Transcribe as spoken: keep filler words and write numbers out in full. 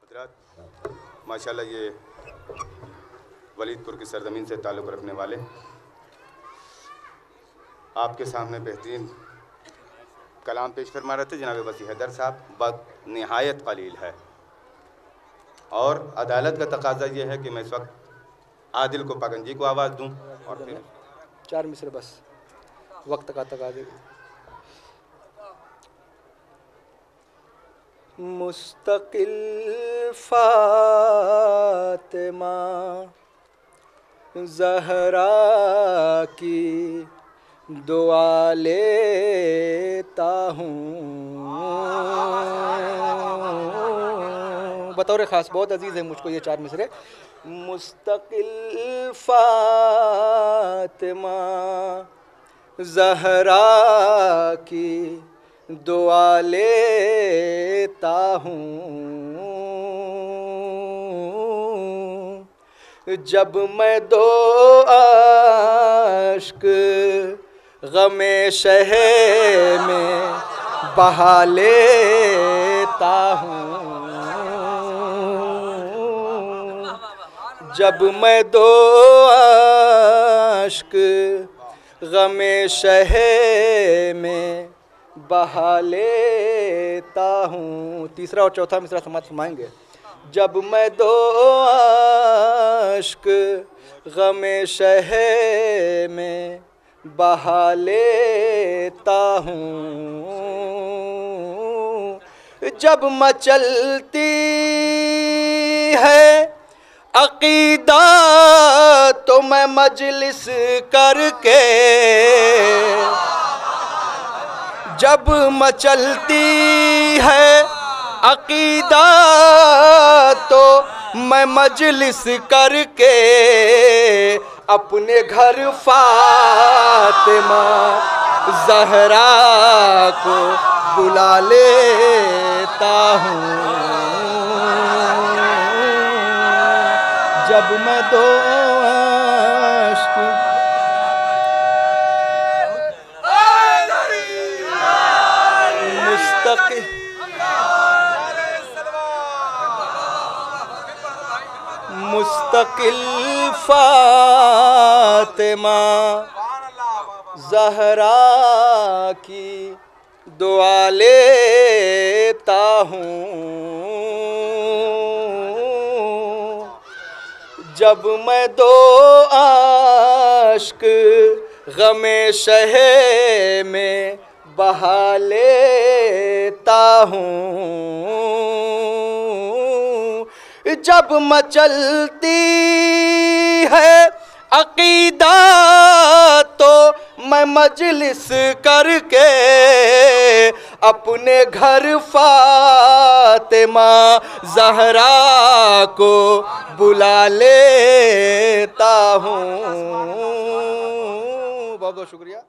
हज़रात, माशाल्लाह ये वलीदपुर की सरजमीन से ताल्लुक़ रखने वाले आपके सामने बेहतरीन कलाम पेश फरमा रहे थे जनाब वसी हैदर साहब। वक्त निहायत कलील है और अदालत का तकाजा ये है कि मैं इस वक्त आदिल को पागंजी को आवाज़ दूं और फिर चार मिसरे बस वक्त का तकाजा। मुस्तकिल फातिमा ज़हरा की दुआ लेता हूँ, बतौर ख़ास बहुत अजीज़ है मुझको ये चार मिसरे। मुस्तकिल फातिमा ज़हरा की दुआ लेता हूँ, जब मैं दो अश्क ग़मे शहे में बहा लेता हूँ, जब मैं दो अश्क ग़मे शहे में बहा लेता हूँ। तीसरा और चौथा मिसरा समाप्त फरमाएंगे। जब मैं दो अश्क ग़मे शहे में बहा लेता हूँ, जब मचलती है अक़ीदा तो मैं मजलिस करके, जब मचलती है अक़ीदा तो मैं मजलिस करके अपने घर फातिमा ज़हरा को बुला लेता हूँ, जब मैं दो अश्क मुस्तक़िल मुस्तक़िल फातिमा ज़हरा की दुआ लेता हूँ, जब मैं दो अश्क ग़मे शहे में बहा लेता हूँ, जब मचलती है अक़ीदा तो मैं मजलिस करके अपने घर फातिमा ज़हरा को बुला लेता हूँ। बहुत बहुत शुक्रिया।